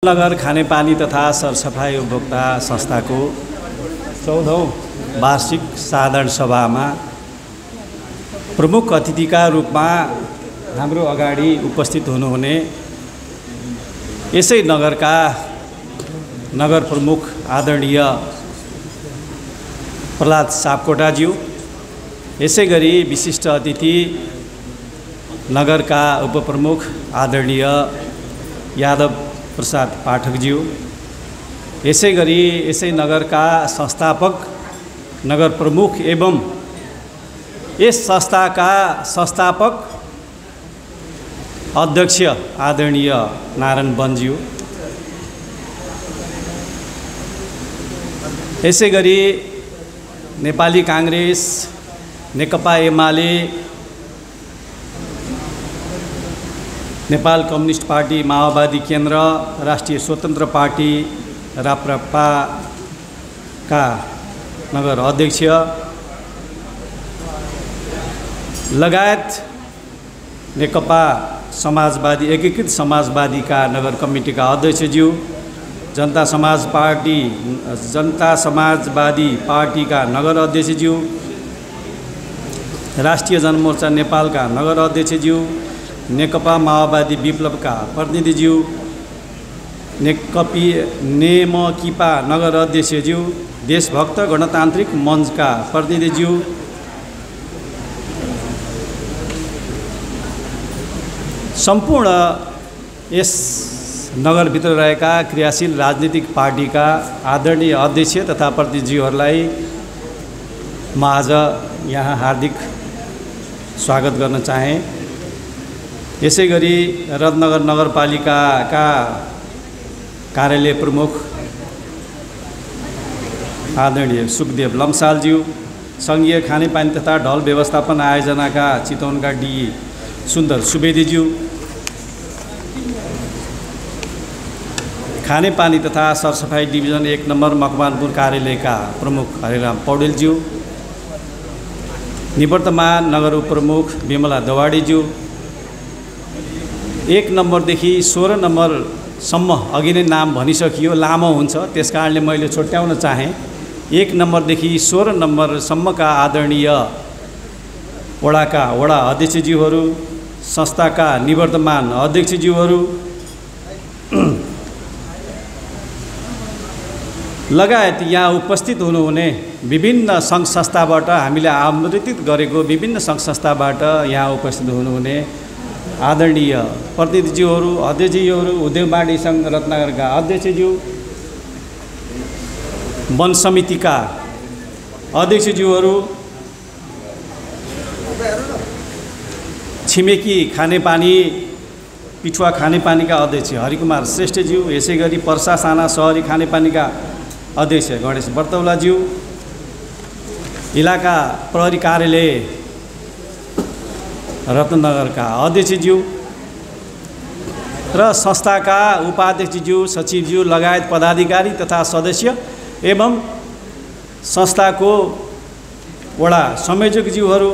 नगर खानेपानी तथा सरसफाई उपभोक्ता संस्थाको 14औं वार्षिक साधारण सभामा प्रमुख अतिथिका रूपमा हाम्रो अगाडि उपस्थित हुनुहुने यसै नगरका नगर प्रमुख आदरणीय प्रहलाद सापकोटाज्यू, यसैगरी विशिष्ट अतिथि नगरका उपप्रमुख आदरणीय यादव प्रसाद पाठकज्यू, यसैगरी यसै नगरका संस्थापक नगर प्रमुख एवं यस संस्थाका संस्थापक अध्यक्ष आदरणीय नारायण वनज्यू, यसैगरी नेपाली कांग्रेस, नेकपा एमाले, नेपाल कम्युनिस्ट पार्टी, माओवादी केन्द्र, राष्ट्रिय स्वतन्त्र पार्टी राप्रपाका नगर अध्यक्ष लगायत नेकपा समाजवादी एकीकृत समाजवादीका नगर कमिटीका अध्यक्षज्यू, जनता समाजवादी पार्टीका नगर अध्यक्षज्यू, राष्ट्रिय जनमोर्चा नेपालका नगर अध्यक्षज्यू, नेकपा माओवादी विप्लवका प्रतिनिधिज्यू, नेमकिपा नगर अध्यक्षज्यू, देशभक्त गणतान्त्रिक मञ्चका प्रतिनिधिज्यू, सम्पूर्ण यस नगरभित्र रहेका क्रियाशील राजनीतिक पार्टीका आदरणीय अध्यक्ष तथा प्रतिनिधिज्यूहरूलाई म आज यहाँ हार्दिक स्वागत गर्न चाहे। यसैगरी रत्नगर नगरपालिकाका कार्यालय प्रमुख आदरणीय सुखदेव लम्सालज्यू, सङ्घीय खानेपानी तथा ढल व्यवस्थापन आयोजनाका चितवनका डिई सुन्दर सुवेदीज्यू, खानेपानी तथा सरसफाई डिभिजन 1 नम्बर मकवानपुर कार्यालयका प्रमुख हरिराम पौडेलज्यू, निवर्तमान नगर उपप्रमुख विमला दवाडीज्यू, 1 नम्बरदेखि 16 नम्बरसम्म अघि नै नाम भनिसकियो, लामो हुन्छ त्यस कारणले मैले छुट्याउन चाहेँ। 1 नम्बरदेखि 16 नम्बरसम्मका आदरणीय वडाका वडा अध्यक्षज्यूहरू, संस्थाका निवर्तमान अध्यक्षज्यूहरू लगायत यहाँ उपस्थित हुनुहुने विभिन्न सङ्घ संस्थाबाट हामीले आमन्त्रित गरेको विभिन्न सङ्घ संस्थाबाट यहाँ उपस्थित हुनुहुने आदरणीय प्रतिनिधिज्यूहरू, अध्यक्षज्यूहरू, उद्योग वाणिज्य सङ्घ रत्नगरका अध्यक्षज्यू, वन समितिका अध्यक्षज्यूहरू, छिमेकी खानेपानी पिठुवा खानेपानीका अध्यक्ष हरिकुमार श्रेष्ठज्यू, यसैगरी पर्सा साना सहरी खानेपानीका अध्यक्ष गणेश बर्तौलाज्यू, इलाका प्रहरी कार्यालय रत्नगरका अध्यक्षज्यू र संस्थाका उपाध्यक्षज्यू, सचिवज्यू लगायत पदाधिकारी तथा सदस्य एवं संस्थाको वडा संयोजकज्यूहरू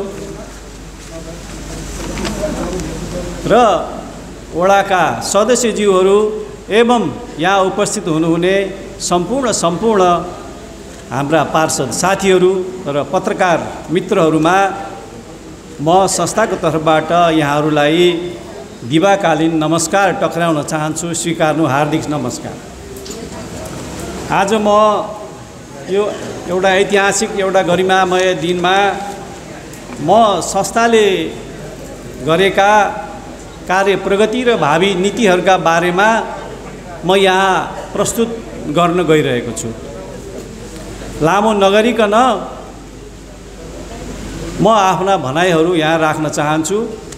र वडाका सदस्यज्यूहरू एवं यहाँ उपस्थित हुनुहुने सम्पूर्ण हाम्रा पार्षद साथीहरू र पत्रकार मित्रहरूमा म संस्थाको तर्फबाट यहाँहरूलाई दिवाकालीन नमस्कार टक्राउन चाहन्छु। स्वीकार्नु हार्दिक नमस्कार। आज म यो एउटा ऐतिहासिक एउटा गरिमामय दिनमा म संस्थाले गरेका कार्य प्रगति र भावी नीतिहरूका बारेमा म यहाँ प्रस्तुत गर्न गइरहेको छु। लामो नगरिकन म आफ्ना भनाइहरू यहाँ राख्न चाहन्छु।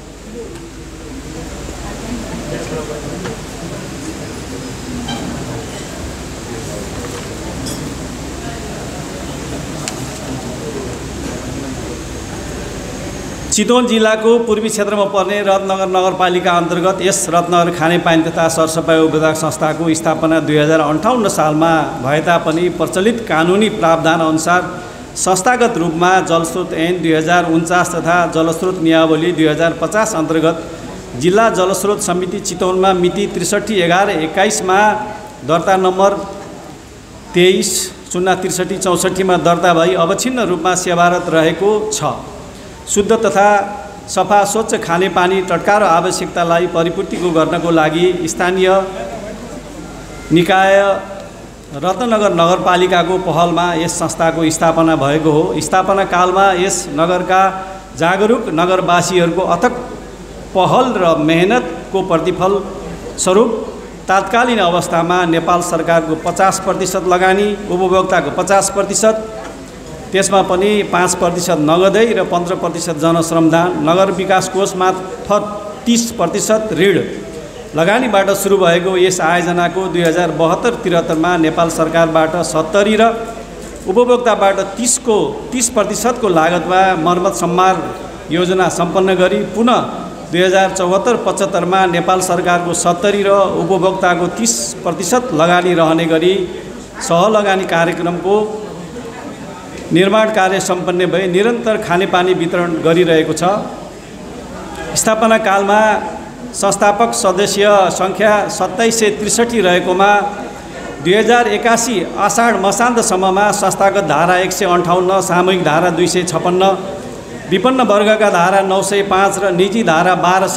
चितवन जिल्लाको पूर्वी क्षेत्रमा पर्ने रत्नगर नगरपालिका अन्तर्गत यस रत्नगर खानेपानी तथा सरसफाई उपभोक्ता संस्थाको स्थापना 2058 सालमा भए तापनि प्रचलित कानुनी प्रावधान अनुसार संस्थागत रूपमा जलस्रोत ऐन 2049 तथा जलस्रोत नियावली 2050 अन्तर्गत जिल्ला जलस्रोत समिति चितवनमा मिति 63/11/21 मा दर्ता नम्बर 23-063-64 मा दर्ता भई अवच्छिन्न रूपमा सेवारत रहेको छ। शुद्ध तथा सफा स्वच्छ खानेपानी टटका र आवश्यकतालाई परिपूर्तिको गर्नको लागि स्थानीय निकाय रत्नगर नगरपालिकाको पहलमा यस संस्थाको स्थापना भएको हो। स्थापना कालमा यस नगरका जागरुक नगरवासीहरूको अथक पहल र मेहनतको प्रतिफल स्वरूप तात्कालीन अवस्थामा नेपाल सरकारको 50% लगानी, उपभोक्ताको 50%, त्यसमा पनि 5% नगदै र 15% जनश्रमदान, नगर विकास कोष मार्फत 30% ऋण लगानीबाट सुरु भएको यस आयोजनाको 2072-73 मा नेपाल सरकारबाट 70 र उपभोक्ताबाट 30% को लागतमा मर्मत सम्मार योजना सम्पन्न गरी पुनः 2074-75 मा नेपाल सरकारको 70 र उपभोक्ताको 30% लगानी रहने गरी सहलगानी कार्यक्रमको निर्माण कार्य सम्पन्न भई निरन्तर खानेपानी वितरण गरिरहेको छ। स्थापना कालमा संस्थापक सदस्य सङ्ख्या 2763 रहेकोमा 2081 आषाढ मसान्तसम्ममा संस्थागत धारा 158, सामूहिक धारा 256, विपन्न वर्गका धारा 905 र निजी धारा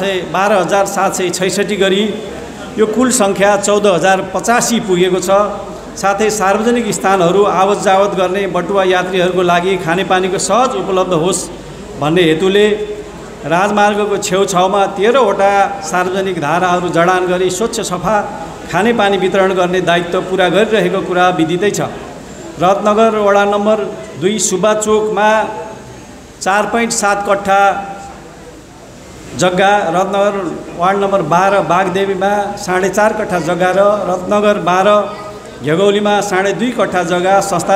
12,766 गरी यो कुल सङ्ख्या 14,085 पुगेको छ। साथै सार्वजनिक स्थानहरू आवत जावत गर्ने बटुवा यात्रीहरूको लागि खानेपानीको सहज उपलब्ध होस् भन्ने हेतुले राजमार्गको छेउछाउमा 13 वटा सार्वजनिक धाराहरू जडान गरी स्वच्छ सफा खानेपानी वितरण गर्ने दायित्व पुरा गरिरहेको कुरा विदितै छ। रत्नगर वडा नम्बर 2 सुब्बा चोकमा 4.7 कट्ठा जग्गा, रत्नगर वार्ड नम्बर 12 बागदेवीमा 4.5 कट्ठा जग्गा र रत्नगर 12 घेगौलीमा 2.5 कट्ठा जग्गा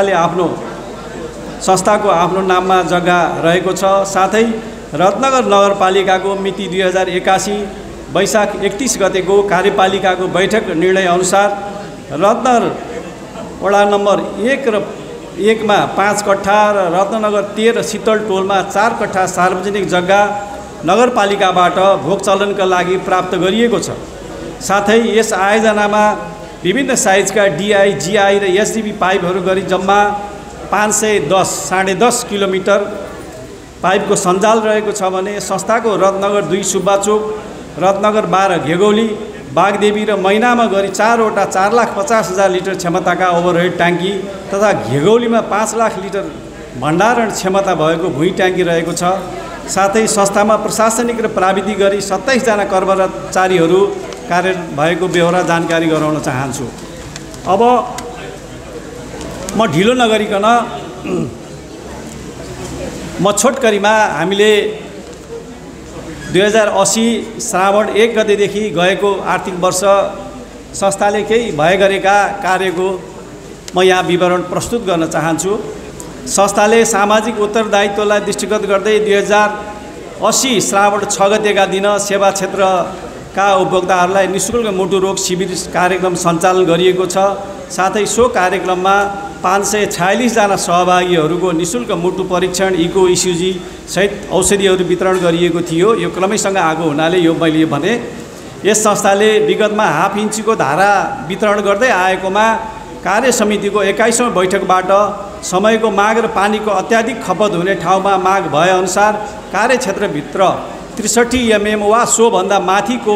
संस्थाको आफ्नो नाममा जग्गा रहेको छ। साथै रत्नगर नगरपालिकाको मिति 2081 वैशाख 31 गतेको कार्यपालिकाको बैठक निर्णय अनुसार रत्नगर वडा नम्बर 1 मा 5 कट्ठा र रत्नगर 13 शीतल टोलमा 4 कट्ठा सार्वजनिक जग्गा नगरपालिकाबाट भोग चलनका लागि प्राप्त गरिएको छ। साथै यस आयोजनामा विभिन्न साइजका DI, GI र SDB पाइपहरू गरी जम्मा 510 किलोमिटर पाइपको सञ्जाल रहेको छ भने संस्थाको रत्नगर 2 सुब्बा चोक, रत्नगर 12 घेगौली, बागदेवी र मैनामा गरी 4 वटा 4,50,000 लिटर क्षमताका ओभरहेड ट्याङ्की तथा घेगौलीमा 5 लाख लिटर भण्डारण क्षमता भएको भुइँ ट्याङ्की रहेको छ। साथै संस्थामा प्रशासनिक र प्राविधिक गरी 27 जना कर्मचारीहरू कार्यरत भएको बेहोरा जानकारी गराउन चाहन्छु। अब म ढिलो नगरिकन छोटकरीमा हामीले 2080 श्रावण 1 गतेदेखि गएको आर्थिक वर्ष संस्थाले केही भए गरेका कार्यको म यहाँ विवरण प्रस्तुत गर्न चाहन्छु। संस्थाले सामाजिक उत्तरदायित्वलाई दृष्टिगत गर्दै 2080 श्रावण 6 गतेका दिन सेवा क्षेत्रका उपभोक्ताहरूलाई निःशुल्क मुटु रोग शिविर कार्यक्रम सञ्चालन गरिएको छ। साथै सो कार्यक्रममा 546 जना सहभागीहरूको निःशुल्क मुटु परीक्षण, इको, ECG सहित औषधिहरू वितरण गरिएको थियो। यो क्रमैसँग आएको हुनाले यो मैले भने यस संस्थाले विगतमा हाफ इन्चीको धारा वितरण गर्दै आएकोमा कार्य समितिको 21औं बैठकबाट समयको माग र पानीको अत्याधिक खपत हुने ठाउँमा माग भएअनुसार कार्यक्षेत्रभित्र 63 mm वा सोभन्दा माथिको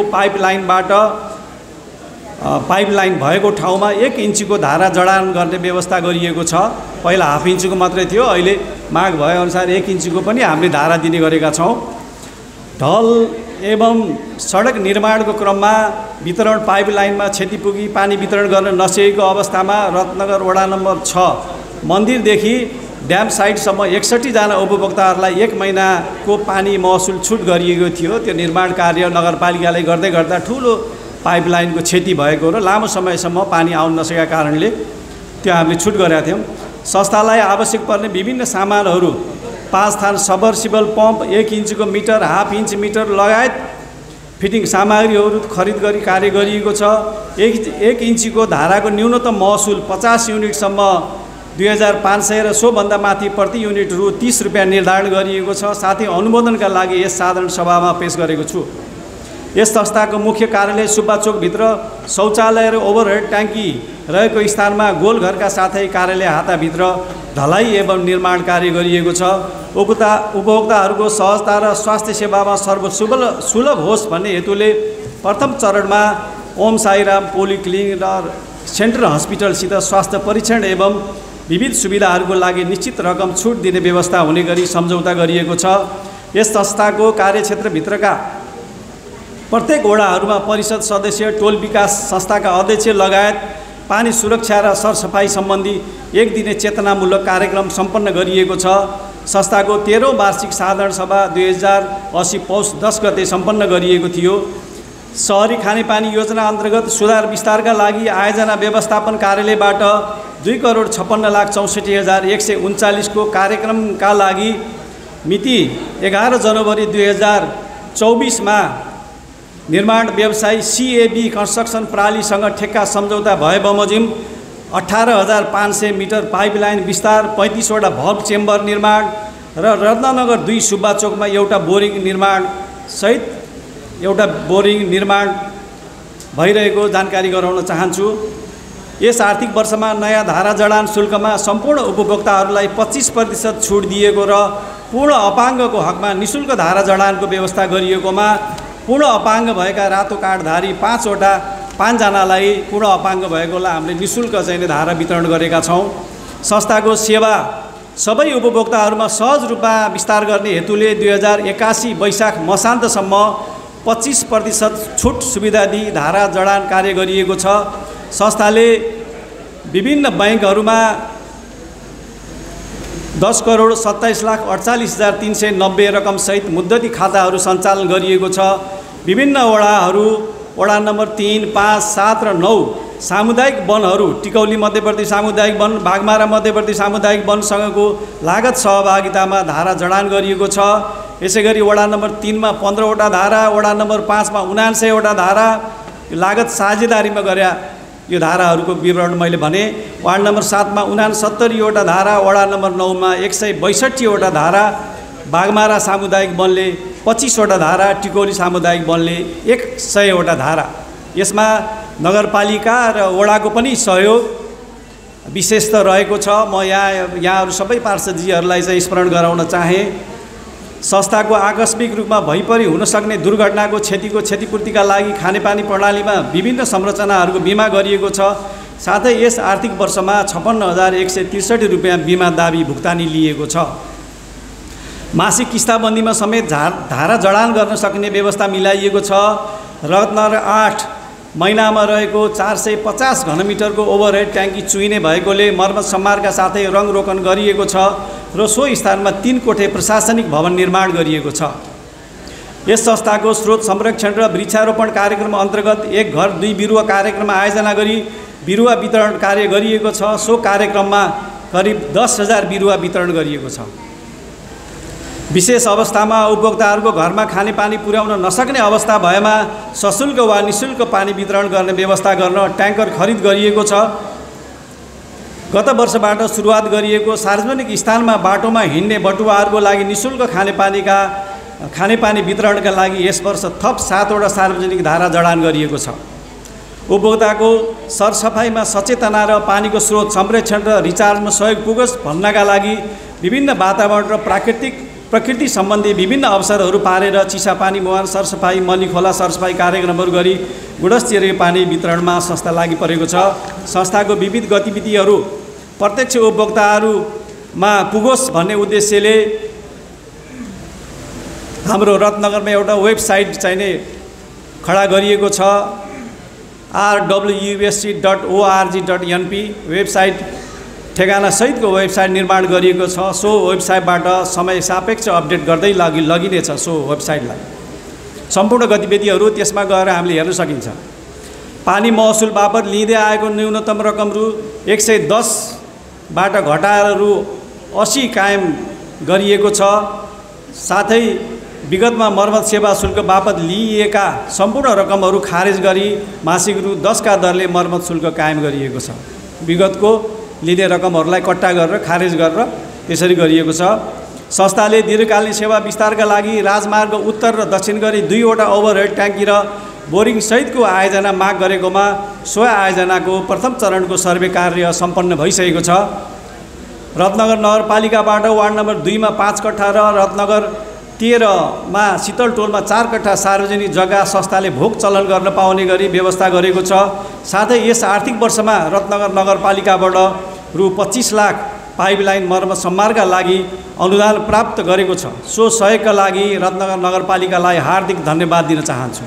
पाइपलाइन भएको ठाउँमा 1 इन्चीको धारा जडान गर्ने व्यवस्था गरिएको छ। पहिला हाफ इन्चीको मात्रै थियो, अहिले माग भएअनुसार 1 इन्चीको पनि हामीले धारा दिने गरेका छौँ। ढल एवं सडक निर्माणको क्रममा वितरण पाइपलाइनमा क्षति पुगी पानी वितरण गर्न नसकेको अवस्थामा रत्नगर वडा नम्बर 6 मन्दिरदेखि ड्याम साइटसम्म 61 जना उपभोक्ताहरूलाई 1 महिनाको पानी महसुल छुट गरिएको थियो। त्यो निर्माण कार्य नगरपालिकाले गर्दै गर्दा ठुलो पाइपलाइनको क्षति भएको र लामो समयसम्म पानी आउन नसकेका कारणले त्यो हामीले छुट गरेका थियौँ। संस्थालाई आवश्यक पर्ने विभिन्न सामानहरू 5 थान सबमर्सिबल पम्प, 1 इन्चको मिटर, हाफ इन्च मिटर लगायत फिटिङ सामग्रीहरू खरिद गरी कार्य गरिएको छ। 1 इन्चीको धाराको न्यूनतम महसुल 50 युनिटसम्म 2500 र सोभन्दा माथि प्रति युनिट रु 30 रुपियाँ निर्धारण गरिएको छ। साथै अनुमोदनका लागि यस साधारण सभामा पेश गरेको छु। यस संस्थाको मुख्य कार्यालय सुब्बा चोकभित्र शौचालय र ओभरहेड ट्याङ्की रहेको स्थानमा गोलघरका साथै कार्यालय हाताभित्र ढलाइ एवं निर्माण कार्य गरिएको छ। उपभोक्ताहरूको सहजता र स्वास्थ्य सेवामा सुलभ होस् भन्ने हेतुले प्रथम चरणमा ओम साईराम पोलिक्लिनिक र सेन्ट्रल हस्पिटलसित स्वास्थ्य परीक्षण एवं विविध सुविधाहरूको लागि निश्चित रकम छुट दिने व्यवस्था हुने गरी सम्झौता गरिएको छ। यस संस्थाको कार्यक्षेत्रभित्रका प्रत्येक वडाहरूमा परिषद सदस्य, टोल विकास संस्थाका अध्यक्ष लगायत पानी सुरक्षा र सरसफाई सम्बन्धी एक दिने चेतनामूलक कार्यक्रम सम्पन्न गरिएको छ। संस्थाको 13औं वार्षिक साधारण सभा 2080 पौष 10 गते सम्पन्न गरिएको थियो। शहरी खानेपानी योजना अन्तर्गत सुधार विस्तारका लागि आयोजना व्यवस्थापन कार्यालयबाट 2,56,64,139 को कार्यक्रमका लागि मिति 11 जनवरी 2024 मा निर्माण व्यवसायी CAB कन्स्ट्रक्सन प्रणालीसँग ठेक्का सम्झौता भए बमोजिम 18,500 मिटर पाइपलाइन विस्तार, 35 वटा भल्भ चेम्बर निर्माण र रत्ननगर 2 सुब्बा चोकमा एउटा बोरिङ निर्माण भइरहेको जानकारी गराउन चाहन्छु। यस आर्थिक वर्षमा नयाँ धारा जडान शुल्कमा सम्पूर्ण उपभोक्ताहरूलाई 25% छुट दिएको र पूर्ण अपाङ्गको हकमा निःशुल्क धारा जडानको व्यवस्था गरिएकोमा पूर्ण अपाङ्ग भएका रातो कार्डधारी 5 जनालाई पूर्ण अपाङ्ग भएकोलाई हामीले निःशुल्क चाहिँ धारा वितरण गरेका छौँ। संस्थाको सेवा सबै उपभोक्ताहरूमा सहज रूपमा विस्तार गर्ने हेतुले 2081 वैशाख मसान्तसम्म 25% छुट सुविधा दिई धारा जडान कार्य गरिएको छ। संस्थाले विभिन्न बैंकहरूमा 10,27,48,390 रकमसहित मुद्दती खाताहरू सञ्चालन गरिएको छ। विभिन्न वडा नम्बर 3, 5, 7 र 9 सामुदायिक वनहरू टिकौली मध्यवर्ती सामुदायिक वन, बागमारा मध्यवर्ती सामुदायिक वनसँगको लागत सहभागितामा धारा जडान गरिएको छ। यसैगरी वडा नम्बर 3 मा 15 वटा धारा, वडा नम्बर 5 मा 79 वटा धारा लागत साझेदारीमा गरे। यो धाराहरूको विवरण मैले भने। वार्ड नम्बर 7 मा 69 वटा धारा, वडा नम्बर 9 मा 162 वटा धारा, बागमारा सामुदायिक वनले 25 वटा धारा, टिकौली सामुदायिक वनले 100 वटा धारा। यसमा नगरपालिका र वडाको पनि सहयोग विशेष त रहेको छ। म यहाँहरू सबै पार्षदजीहरूलाई चाहिँ स्मरण गराउन चाहे। संस्थाको आकस्मिक रूपमा भइपरि हुन सक्ने दुर्घटनाको क्षतिपूर्तिका लागि खानेपानी प्रणालीमा विभिन्न संरचनाहरूको बिमा गरिएको छ। साथै यस आर्थिक वर्षमा 56,163 रुपैयाँ बिमा दाबी भुक्तानी लिएको छ। मासिक किस्ताबन्दीमा समेत धारा जडान गर्न सक्ने व्यवस्था मिलाइएको छ। रत्नगर 8 महिनामा रहेको 450 घनमिटरको ओभरहेड ट्याङ्की चुइने भएकोले मर्मत सम्मारका साथै रङ रोकन गरिएको छ र सो स्थानमा 3 कोठे प्रशासनिक भवन निर्माण गरिएको छ। यस संस्थाको स्रोत संरक्षण र वृक्षारोपण कार्यक्रम अन्तर्गत एक घर 2 बिरुवा कार्यक्रम आयोजना गरी बिरुवा वितरण कार्य गरिएको छ। सो कार्यक्रममा करिब 10,000 बिरुवा वितरण गरिएको छ। विशेष अवस्थामा उपभोक्ताहरूको घरमा खानेपानी पुर्याउन नसक्ने अवस्था भएमा सशुल्क वा निःशुल्क पानी वितरण गर्ने व्यवस्था गर्न ट्याङ्कर खरिद गरिएको छ। गत वर्षबाट सुरुवात गरिएको सार्वजनिक स्थानमा बाटोमा हिँड्ने बटुवाहरूको लागि निःशुल्क खानेपानी वितरणका लागि यस वर्ष थप 7 वटा सार्वजनिक धारा जडान गरिएको छ। उपभोक्ताको सरसफाइमा सचेतना र पानीको स्रोत संरक्षण र रिचार्जमा सहयोग पुगोस् भन्नका लागि विभिन्न वातावरण र प्रकृति सम्बन्धी विभिन्न अवसरहरू पारेर चिसापानी मुहान सरसफाई, मलीखोला सरसफाई कार्यक्रमहरू गरी गुणस्तरीय पानी वितरणमा संस्था लागि परेको छ। संस्थाको विविध गतिविधिहरू प्रत्यक्ष उपभोक्ताहरूमा पुगोस् भन्ने उद्देश्यले हाम्रो रत्नगरमा एउटा वेबसाइट चाहिने खडा गरिएको छ। rwsc.org.np वेबसाइट ठेगाना सहितको वेबसाइट निर्माण गरिएको छ। सो वेबसाइटबाट समय सापेक्ष अपडेट गर्दै लगिनेछ। सो वेबसाइटलाई सम्पूर्ण गतिविधिहरू त्यसमा गएर हामीले हेर्न सकिन्छ। पानी महसुल बापत लिँदै आएको न्यूनतम रकम रु 110 बाट घटाएर रु 80 कायम गरिएको छ। साथै विगतमा मर्मत सेवा शुल्क बापत लिइएका सम्पूर्ण रकमहरू खारेज गरी मासिक रु 10 का दरले मर्मत शुल्क कायम गरिएको छ। विगतको लिने रकमहरूलाई कट्टा गरेर खारेज गरेर त्यसरी गरिएको छ। संस्थाले दीर्घकालीन सेवा विस्तारका लागि राजमार्ग उत्तर र दक्षिण गरी 2वटा ओभरहेड ट्याङ्की र बोरिङ सहितको आयोजना माग गरेकोमा सो आयोजनाको प्रथम चरणको सर्वे कार्य सम्पन्न भइसकेको छ। रत्नगर नगरपालिकाबाट वार्ड नम्बर 2 मा 5 कट्ठा र रत्नगर 13 मा शीतलटोलमा 4 कट्ठा सार्वजनिक जग्गा संस्थाले भोग चलन गर्न पाउने गरी व्यवस्था गरेको छ। साथै यस आर्थिक वर्षमा रत्नगर नगरपालिकाबाट रु 25 लाख पाइपलाइन मर्मत सम्मारका लागि अनुदान प्राप्त गरेको छ। सो सहयोगका लागि रत्नगर नगरपालिकालाई हार्दिक धन्यवाद दिन चाहन्छु।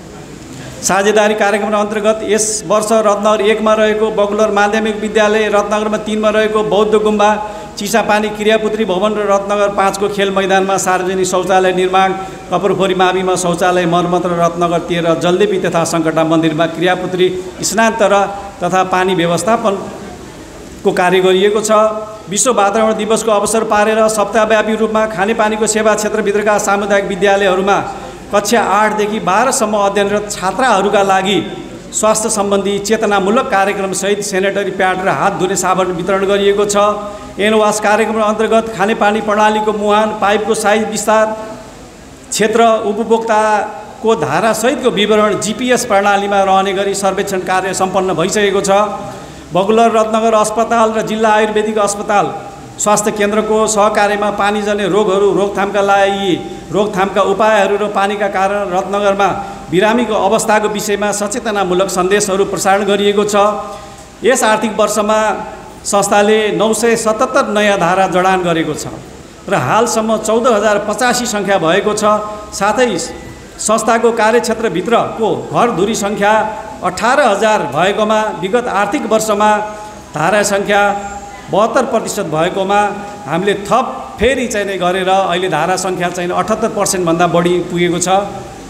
साझेदारी कार्यक्रम अन्तर्गत यस वर्ष रत्नगर 1 मा रहेको बगुलर माध्यमिक विद्यालय, रत्नगरमा 3 मा रहेको बौद्ध गुम्बा, चिसापानी क्रियापुत्री भवन र रत्नगर 5 को खेल मैदानमा सार्वजनिक शौचालय निर्माण, कपुरफोरी माविमा शौचालय मर्मत र रत्नगर 13 जलदेवी तथा सङ्कटा मन्दिरमा क्रियापुत्री स्नानतर तथा पानी व्यवस्थापनको कार्य गरिएको छ। विश्व वातावरण दिवसको अवसर पारेर सप्ताहव्यापी रूपमा खानेपानीको सेवा क्षेत्रभित्रका सामुदायिक विद्यालयहरूमा कक्षा 8 देखि 12 सम्म अध्ययनरत छात्राहरूका लागि स्वास्थ्य सम्बन्धी चेतनामूलक कार्यक्रमसहित सेनेटरी प्याड र हात धुने साबुन वितरण गरिएको छ। एनवास कार्यक्रम अन्तर्गत खानेपानी प्रणालीको मुहान, पाइपको साइज विस्तार, क्षेत्र, उपभोक्ताको धारासहितको विवरण जीपीएस प्रणालीमा रहने गरी सर्वेक्षण कार्य सम्पन्न भइसकेको छ। बगुलर रत्नगर अस्पताल र जिल्ला आयुर्वेदिक अस्पताल स्वास्थ्य केन्द्रको सहकार्यमा पानीजन्य रोगहरू रोकथामका लागि रोकथामका उपायहरू र पानीका कारण रत्नगरमा बिरामीको अवस्थाको विषयमा सचेतनामूलक सन्देशहरू प्रसारण गरिएको छ। यस आर्थिक वर्षमा संस्थाले 977 नयाँ धारा जडान गरेको छ र हालसम्म 14,085 सङ्ख्या भएको छ। साथै संस्थाको कार्यक्षेत्रभित्रको घरधुरी सङ्ख्या 18,000 भएकोमा विगत आर्थिक वर्षमा धारा सङ्ख्या 72% भएकोमा हामीले थप फेरि चाहिँ गरेर अहिले धारा सङ्ख्या चाहिँ 78% भन्दा बढी पुगेको छ।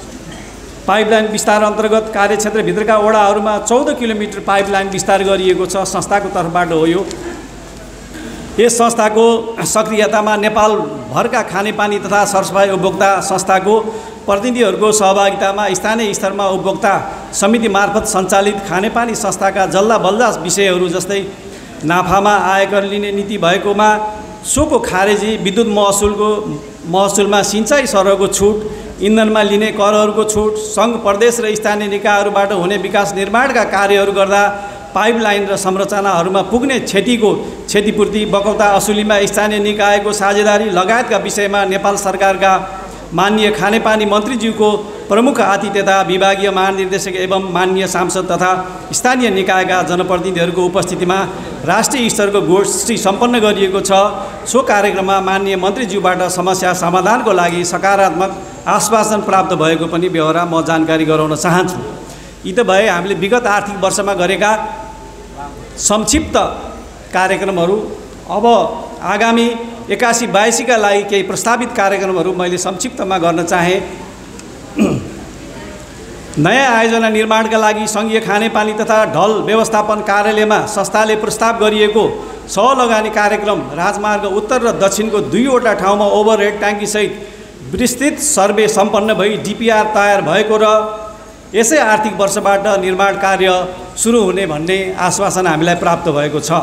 पाइपलाइन विस्तार अन्तर्गत कार्यक्षेत्रभित्रका वडाहरूमा 14 किलोमिटर पाइपलाइन विस्तार गरिएको छ। संस्थाको तर्फबाट हो यो। यस संस्थाको सक्रियतामा नेपालभरका खानेपानी तथा सरसफाइ उपभोक्ता संस्थाको प्रतिनिधिहरूको सहभागितामा स्थानीय स्तरमा उपभोक्ता समिति मार्फत सञ्चालित खानेपानी संस्थाका जल्लाबल्दा विषयहरू जस्तै नाफामा आयकर लिने नीति भएकोमा सोको खारेजी, विद्युत महसुलमा सिँचाइ सरहको छुट, इन्धनमा लिने करहरूको छुट, सङ्घ प्रदेश र स्थानीय निकायहरूबाट हुने विकास निर्माणका कार्यहरू गर्दा पाइपलाइन र संरचनाहरूमा पुग्ने क्षतिको क्षतिपूर्ति, बकौता असुलीमा स्थानीय निकायको साझेदारी लगायतका विषयमा नेपाल सरकारका माननीय खानेपानी मन्त्रीज्यूको प्रमुख आतिथ्यता, विभागीय महानिर्देशक एवं माननीय सांसद तथा स्थानीय निकायका जनप्रतिनिधिहरूको उपस्थितिमा राष्ट्रिय स्तरको गोष्ठी सम्पन्न गरिएको छ। सो कार्यक्रममा माननीय मन्त्रीज्यूबाट समस्या समाधानको लागि सकारात्मक आश्वासन प्राप्त भएको पनि बेहोरा म जानकारी गराउन चाहन्छु। यी त भए हामीले विगत आर्थिक वर्षमा गरेका संक्षिप्त कार्यक्रमहरू। अब आगामी 81-82 का लागि केही प्रस्तावित कार्यक्रमहरू मैले संक्षिप्तमा गर्न चाहे। नयाँ आयोजना निर्माणका लागि सङ्घीय खानेपानी तथा ढल व्यवस्थापन कार्यालयमा संस्थाले प्रस्ताव गरिएको सहलगानी कार्यक्रम राजमार्ग उत्तर र दक्षिणको 2वटा ठाउँमा ओभरहेड ट्याङ्कीसहित विस्तृत सर्वे सम्पन्न भई डिपिआर तयार भएको र यसै आर्थिक वर्षबाट निर्माण कार्य सुरु हुने भन्ने आश्वासन हामीलाई प्राप्त भएको छ।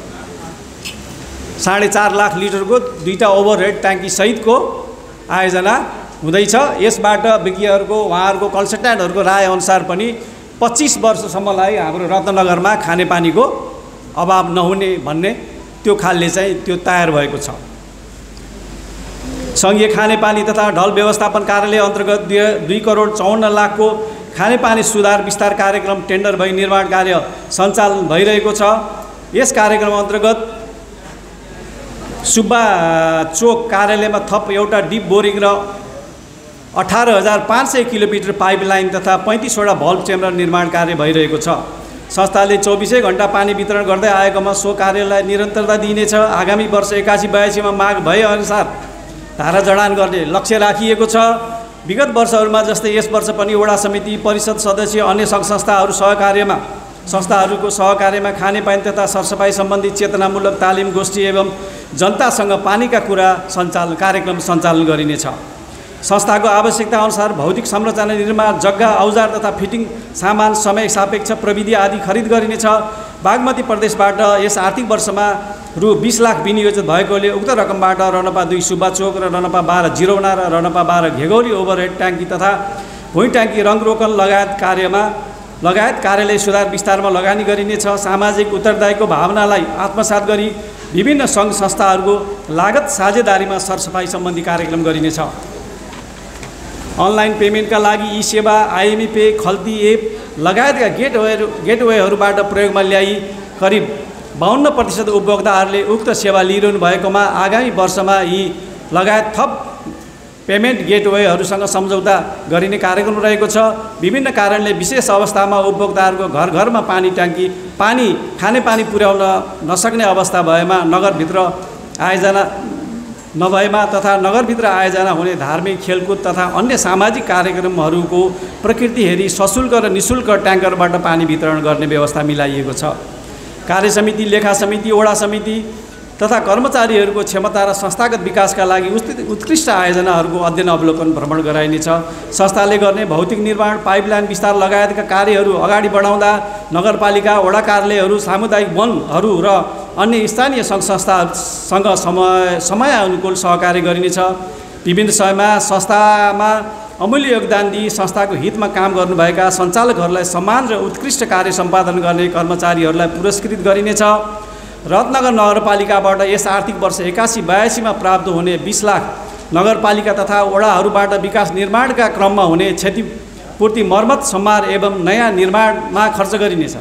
4.5 लाख लिटरको 2टा ओभरहेड ट्याङ्की सहितको आयोजना हुँदैछ। यसबाट विज्ञहरूको उहाँहरूको कन्सल्टेन्टहरूको राय अनुसार पनि 25 वर्षसम्मलाई हाम्रो रत्नगरमा खानेपानीको अभाव नहुने भन्ने त्यो खालले चाहिँ त्यो तयार भएको छ। सङ्घीय खानेपानी तथा ढल व्यवस्थापन कार्यालय अन्तर्गत 2,54,00,000 खानेपानी सुधार विस्तार कार्यक्रम टेन्डर भई निर्माण कार्य सञ्चालन भइरहेको छ। यस कार्यक्रम अन्तर्गत सुब्बा चोक कार्यालयमा थप एउटा डिप बोरिङ र 18,500 किलोमिटर पाइपलाइन तथा 35वटा भल्भ चेम्बर निर्माण कार्य भइरहेको छ। संस्थाले 24 घण्टा पानी वितरण गर्दै आएकोमा सो कार्यलाई निरन्तरता दिइनेछ। आगामी वर्ष 81-82 मा माग भएअनुसार धारा जडान गर्ने लक्ष्य राखिएको छ। विगत वर्षहरूमा जस्तै यस वर्ष पनि वडा समिति, परिषद सदस्य, अन्य सङ्घ संस्थाहरूको सहकार्यमा खानेपानी तथा सरसफाइ सम्बन्धी चेतनामूलक तालिम गोष्ठी एवं जनतासँग पानीका कुरा कार्यक्रम सञ्चालन गरिनेछ। संस्थाको आवश्यकता अनुसार भौतिक संरचना निर्माण, जग्गा, औजार तथा फिटिङ सामान, समय सापेक्ष प्रविधि आदि खरिद गरिनेछ। बागमती प्रदेशबाट यस आर्थिक वर्षमा रु 20 लाख विनियोजित भएकोले उक्त रकमबाट रनपा 2 सुब्बा चोक र रनपा 12 जिरौना र रनपा 12 घेगौली ओभरहेड ट्याङ्की तथा भुइँ ट्याङ्की रङरोकन लगायत कार्यालय सुधार विस्तारमा लगानी गरिनेछ। सामाजिक उत्तरदायीको भावनालाई आत्मसात गरी विभिन्न सङ्घ संस्थाहरूको लागत साझेदारीमा सरसफाई सम्बन्धी कार्यक्रम गरिनेछ। अनलाइन पेमेन्टका लागि ई सेवा, आइएमई पे, खल्ती एप लगायतका गेटवेहरूबाट प्रयोगमा ल्याई करिब 52% उपभोक्ताहरूले उक्त सेवा लिइरहनु भएकोमा आगामी वर्षमा यी लगायत थप पेमेन्ट गेटवेहरूसँग सम्झौता गरिने कार्यक्रम रहेको छ। विभिन्न कारणले विशेष अवस्थामा उपभोक्ताहरूको घर घरमा खानेपानी पुर्याउन नसक्ने अवस्था भएमा नगरभित्र आयोजना हुने धार्मिक, खेलकुद तथा अन्य सामाजिक कार्यक्रमहरूको प्रकृति हेरी सशुल्क र निःशुल्क ट्याङ्करबाट पानी वितरण गर्ने व्यवस्था मिलाइएको छ। कार्यसमिति, लेखा समिति, वडा समिति तथा कर्मचारीहरूको क्षमता र संस्थागत विकासका लागि उत्कृष्ट आयोजनाहरूको अध्ययन अवलोकन भ्रमण गराइनेछ। संस्थाले गर्ने भौतिक निर्माण, पाइपलाइन विस्तार लगायतका कार्यहरू अगाडि बढाउँदा नगरपालिका, वडा कार्यालयहरू, सामुदायिक वनहरू र अन्य स्थानीय सङ्घ संस्थाहरूसँग समयानुकूल सहकार्य गरिनेछ। विभिन्न समयमा संस्थामा अमूल्य योगदान दिई संस्थाको हितमा काम गर्नुभएका सञ्चालकहरूलाई सम्मान र उत्कृष्ट कार्य सम्पादन गर्ने कर्मचारीहरूलाई पुरस्कृत गरिनेछ। रत्नगर नगरपालिकाबाट यस आर्थिक वर्ष 81-82 प्राप्त हुने 20 लाख नगरपालिका तथा वडाहरूबाट विकास निर्माणका क्रममा हुने क्षतिपूर्ति, मर्मत, सम्मार एवं नयाँ निर्माणमा खर्च गरिनेछ।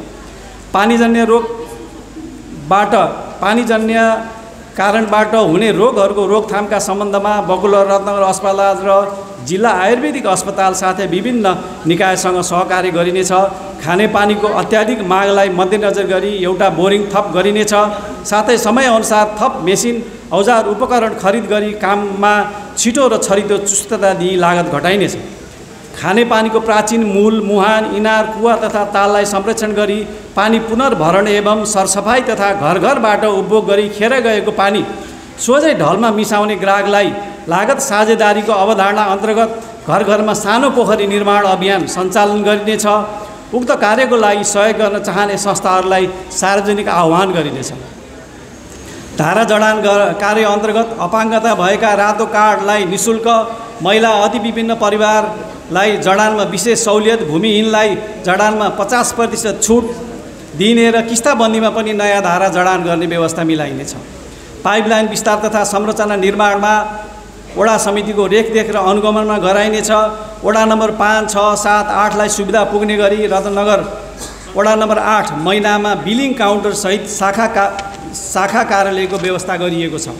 पानीजन्य कारणबाट हुने रोगहरूको रोकथामका सम्बन्धमा बकुलर रत्नगर अस्पताल र जिल्ला आयुर्वेदिक अस्पताल साथै विभिन्न निकायसँग सहकार्य गरिनेछ। खानेपानीको अत्याधिक मागलाई मध्यनजर गरी एउटा बोरिङ थप गरिनेछ। साथै समयअनुसार थप मेसिन, औजार, उपकरण खरिद गरी काममा छिटो र छरितो चुस्तता दिई लागत घटाइनेछ। खानेपानीको प्राचीन मूल, मुहान, इनार, कुवा तथा ताललाई संरक्षण गरी पानी पुनर्भरण एवं सरसफाई तथा घर घरबाट उपभोग गरी खेर गएको पानी सोझै ढलमा मिसाउने ग्राहकलाई लागत साझेदारीको अवधारणा अन्तर्गत घर घरमा सानो पोखरी निर्माण अभियान सञ्चालन गरिनेछ। उक्त कार्यको लागि सहयोग गर्न चाहने संस्थाहरूलाई सार्वजनिक आह्वान गरिनेछ। धारा जडान कार्य अन्तर्गत अपाङ्गता भएका रातो कार्डलाई निःशुल्क, महिला अति विभिन्न परिवारलाई जडानमा विशेष सहुलियत, भूमिहीनलाई जडानमा 50% छुट दिने र किस्ताबन्दीमा पनि नयाँ धारा जडान गर्ने व्यवस्था मिलाइनेछ। पाइपलाइन विस्तार तथा संरचना निर्माणमा वडा समितिको रेखदेख र अनुगमनमा गराइनेछ। वडा नम्बर 5, 6, 7, 8लाई सुविधा पुग्ने गरी रत्नगर वडा नम्बर 8 महिनामा बिलिङ काउन्टर सहित शाखा कार्यालयको व्यवस्था गरिएको छ।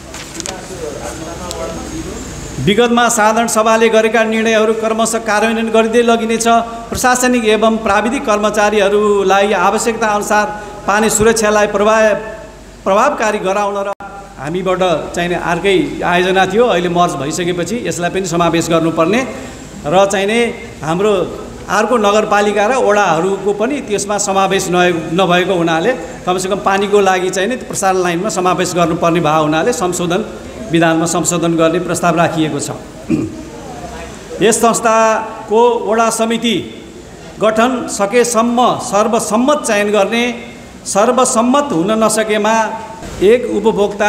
विगतमा साधारण सभाले गरेका निर्णयहरू क्रमशः कार्यान्वयन गरिँदै लगिनेछ। प्रशासनिक एवं प्राविधिक कर्मचारीहरूलाई आवश्यकता अनुसार पानी सुरक्षालाई प्रभावकारी गराउन र हामीबाट चाहिने अर्कै आयोजना थियो, अहिले मर्ज भइसकेपछि यसलाई पनि समावेश गर्नुपर्ने र चाहिने हाम्रो अर्को नगरपालिका र वडाहरूको पनि त्यसमा समावेश नभएको हुनाले कमसेकम पानीको लागि चाहिने प्रसारण लाइनमा समावेश गर्नुपर्ने भएको हुनाले विधानमा संशोधन गर्ने प्रस्ताव राखिएको छ। यस संस्थाको वडा समिति गठन सकेसम्म सर्वसम्मत चयन गर्ने, सर्वसम्मत हुन नसकेमा एक उपभोक्ता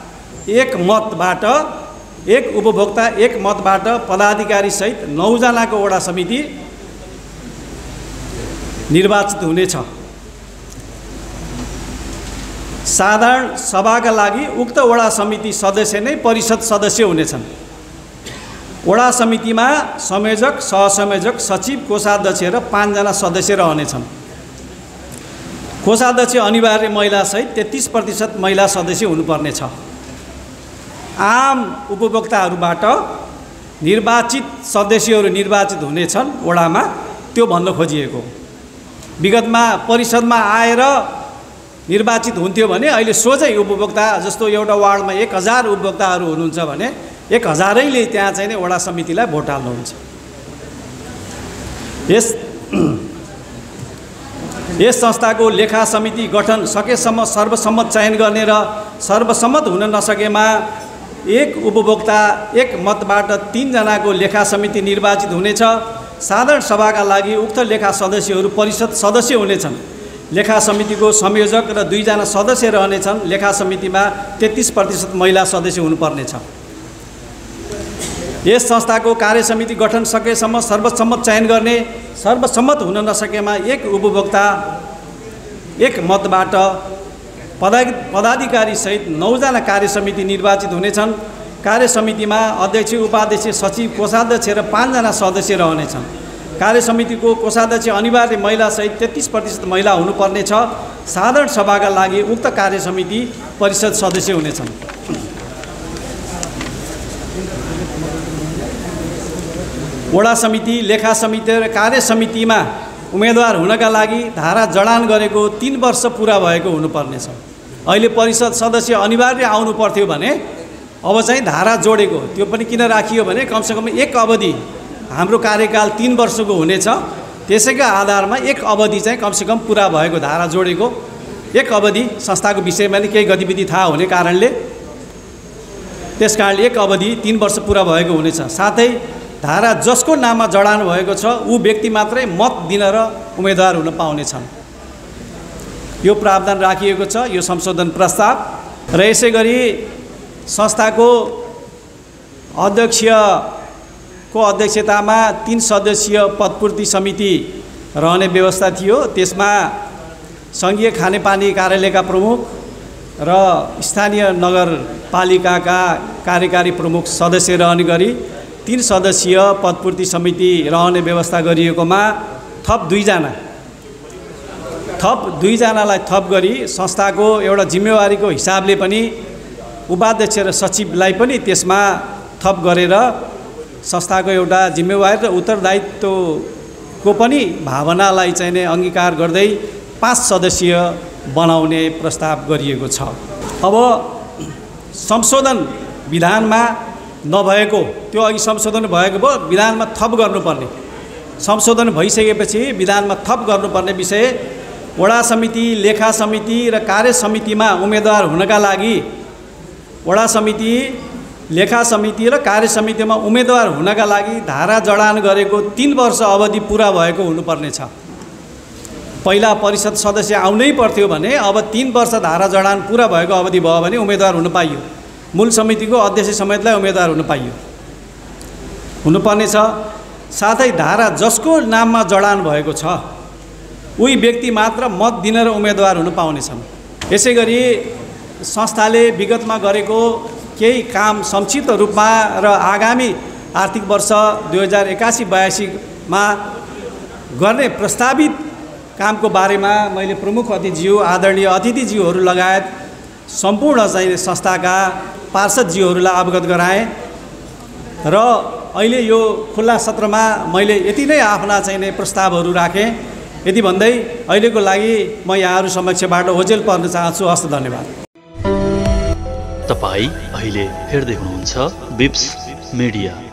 एक मतबाट पदाधिकारी सहित 9 जनाको वडा समिति निर्वाचित हुनेछ। साधारण सभाका लागि उक्त वडा समिति सदस्य नै परिषद सदस्य हुनेछन्। वडा समितिमा संयोजक, सहसंयोजक, सचिव, कोषाध्यक्ष र 5 जना सदस्य रहनेछन्। कोषाध्यक्ष अनिवार्य महिला सहित 33% महिला सदस्य हुनुपर्नेछ। आम उपभोक्ताहरूबाट निर्वाचित सदस्यहरू निर्वाचित हुनेछन् वडामा, त्यो भन्न खोजिएको। विगतमा परिषदमा आएर निर्वाचित हुन्थ्यो भने अहिले सोझै उपभोक्ता, जस्तो एउटा वार्डमा 1000 उपभोक्ताहरू हुनुहुन्छ भने 1000ैले त्यहाँ चाहिँ वडा समितिलाई भोट हाल्नुहुन्छ। यस संस्थाको लेखा समिति गठन सकेसम्म सर्वसम्मत चयन गर्ने र सर्वसम्मत हुन नसकेमा एक उपभोक्ता एक मतबाट 3 जनाको लेखा समिति निर्वाचित हुनेछ। साधारण सभाका लागि उक्त लेखा सदस्यहरू परिषद सदस्य हुनेछन्। लेखा समितिको संयोजक र 2 जना सदस्य रहनेछन्। लेखा समितिमा 33% महिला सदस्य हुनुपर्नेछ। यस संस्थाको कार्यसमिति गठन सकेसम्म सर्वसम्मत चयन गर्ने, सर्वसम्मत हुन नसकेमा एक उपभोक्ता एक मतबाट पदाधिकारी सहित 9 जना कार्यसमिति निर्वाचित हुनेछन्। कार्यसमितिमा अध्यक्ष, उपाध्यक्ष, सचिव, कोषाध्यक्ष र 5 जना सदस्य रहनेछन्। कार्यसमितिको कोषाध्यक्ष अनिवार्य महिला सहित 33% महिला हुनुपर्नेछ। साधारण सभाका लागि उक्त कार्यसमिति परिषद सदस्य हुनेछन्। वडा समिति, लेखा समिति र कार्यसमितिमा उम्मेदवार हुनका लागि धारा जडान गरेको 3 वर्ष पुरा भएको हुनुपर्नेछ। अहिले परिषद सदस्य अनिवार्य आउनु पर्थ्यो भने अब चाहिँ धारा जोडेको, त्यो पनि किन राखियो भने कमसेकम एक अवधि, हाम्रो कार्यकाल 3 वर्षको हुनेछ। त्यसैका आधारमा एक अवधि चाहिँ कमसेकम पुरा भएको, धारा जोडेको एक अवधि, संस्थाको विषयमा नि केही गतिविधि थाहा हुने कारणले, त्यसकारणले एक अवधि 3 वर्ष पुरा भएको हुनेछ। साथै धारा जसको नाममा जडान भएको छ ऊ व्यक्ति मात्रै मत दिन र उम्मेदवार हुन पाउनेछन्। यो प्रावधान राखिएको छ यो संशोधन प्रस्ताव। र यसै गरी संस्थाको अध्यक्षको अध्यक्षतामा 3 सदस्यीय पदपूर्ति समिति रहने व्यवस्था थियो। त्यसमा सङ्घीय खानेपानी कार्यालयका प्रमुख र स्थानीय नगरपालिकाका कार्यकारी प्रमुख सदस्य रहने गरी 3 सदस्यीय पदपूर्ति समिति रहने व्यवस्था गरिएकोमा थप 2 जनालाई थप गरी संस्थाको एउटा जिम्मेवारीको हिसाबले पनि उपाध्यक्ष र सचिवलाई पनि त्यसमा थप गरेर संस्थाको एउटा जिम्मेवारी र उत्तरदायित्वको पनि भावनालाई चाहिँ नै अङ्गीकार गर्दै 5 सदस्यीय बनाउने प्रस्ताव गरिएको छ। अब संशोधन विधानमा नभएको, त्यो अघि संशोधन भएको भयो, विधानमा थप गर्नुपर्ने, संशोधन भइसकेपछि विधानमा थप गर्नुपर्ने विषय वडा समिति, लेखा समिति र कार्य समितिमा उम्मेदवार हुनका लागि वडा समिति, लेखा समिति र कार्य समितिमा उम्मेदवार हुनका लागि धारा जडान गरेको 3 वर्ष अवधि पुरा भएको हुनुपर्नेछ। पहिला परिषद सदस्य आउनै पर्थ्यो भने अब 3 वर्ष धारा जडान पुरा भएको अवधि भयो भने उम्मेदवार हुन पाइयो। मूल समितिको अध्यक्ष समेतलाई उम्मेदवार हुन पाइयो, हुनुपर्नेछ। साथै धारा जसको नाममा जडान भएको छ उही व्यक्ति मात्र मत दिन र उम्मेदवार हुन पाउनेछन्। यसै गरी संस्थाले विगतमा गरेको केही काम संक्षिप्त रूपमा र आगामी आर्थिक वर्ष 2081-82मा गर्ने प्रस्तावित कामको बारेमा मैले प्रमुख अतिथिज्यू, आदरणीय अतिथिज्यूहरू लगायत सम्पूर्ण चाहिँ संस्थाका पार्षदज्यूहरूलाई अवगत गराएँ र अहिले यो खुल्ला सत्रमा मैले यति नै आफ्ना चाहिँ प्रस्तावहरू राखेँ। यति भन्दै अहिलेको लागि म यहाँहरू समक्षबाट ओझेल पर्न चाहन्छु। हस्त, धन्यवाद। तपाईँ अहिले हेर्दै हुनुहुन्छ बिप्स मिडिया।